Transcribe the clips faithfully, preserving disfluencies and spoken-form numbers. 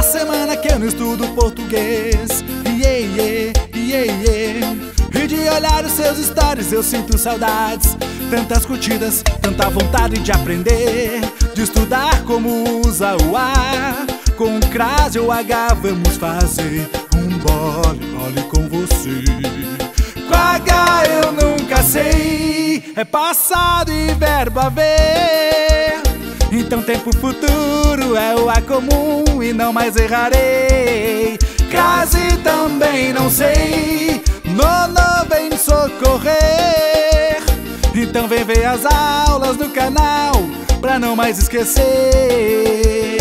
uma semana que eu não estudo português. Yeah, yeah, yeah, yeah. E de olhar os seus stories eu sinto saudades. Tantas curtidas, tanta vontade de aprender, de estudar como usa o A. Com o crase ou H vamos fazer um bole, bole com você. Com H eu nunca sei, é passado e verbo haver. Então tempo futuro é o A comum e não mais errarei. Crase também não sei, nono vem socorrer. Então vem ver as aulas no canal pra não mais esquecer.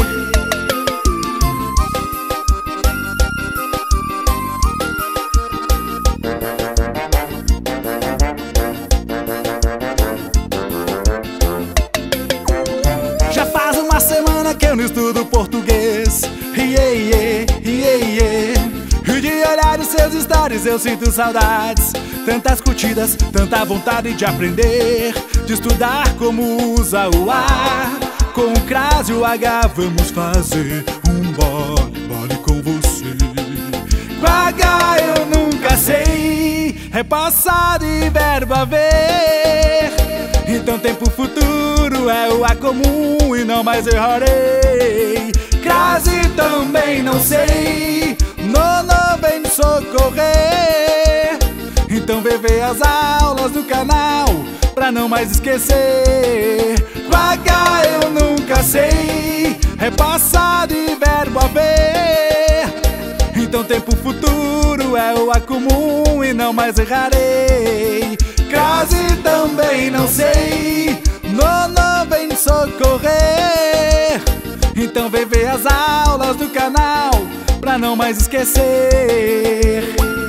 Já faz uma semana que eu não estudo português. Yeah, yeah, yeah, yeah. E de olhar os seus stories eu sinto saudades. Tantas curtidas, tanta vontade de aprender, de estudar como usa o A. Com o crase e o H vamos fazer um bole, bole com você. Com H eu nunca sei, é passado e verbo haver. Então tempo futuro é o A comum e não mais errarei. Crase também não sei, nono vem socorrer. Então vê ver as aulas no canal pra não mais esquecer. Com H eu nunca sei, é passado e verbo haver. Então tempo futuro é o A comum e não mais errarei. Crase também não sei, nono vem socorrer. Então vem ver as aulas do canal pra não mais esquecer.